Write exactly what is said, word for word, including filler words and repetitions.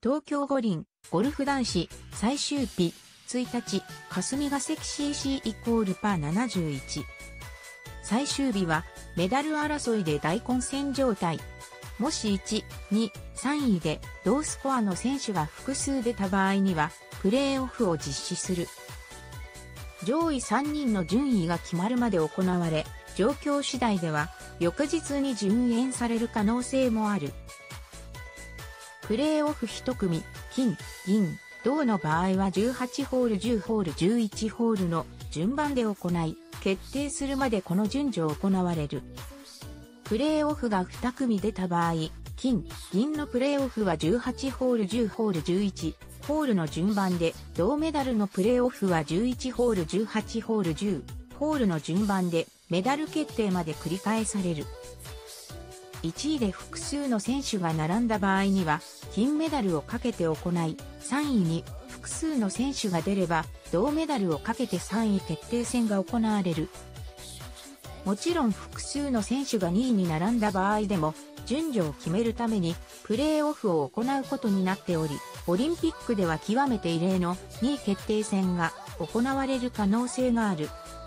東京五輪、ゴルフ男子、最終日、ついたち、霞ヶ関 シーシー イコールパーななじゅういち。最終日は、メダル争いで大混戦状態。もしいち、に、さんいで、同スコアの選手が複数出た場合には、プレーオフを実施する。上位さんにんの順位が決まるまで行われ、状況次第では、翌日に順延される可能性もある。プレーオフいち組、金、銀、銅の場合はじゅうはちホール、じゅうホール、じゅういちホールの順番で行い、決定するまでこの順序行われる。プレーオフがに組出た場合、金、銀のプレーオフはじゅうはちホール、じゅうホール、じゅういちホールの順番で、銅メダルのプレーオフはじゅういちホール、じゅうはちホール、じゅうホールの順番で、メダル決定まで繰り返される。いちいで複数の選手が並んだ場合には、金メダルをかけて行い、さんいに複数の選手が出れば、銅メダルをかけてさんい決定戦が行われる。もちろん複数の選手がにいに並んだ場合でも、順序を決めるために、プレーオフを行うことになっており、オリンピックでは極めて異例のにい決定戦が行われる可能性がある。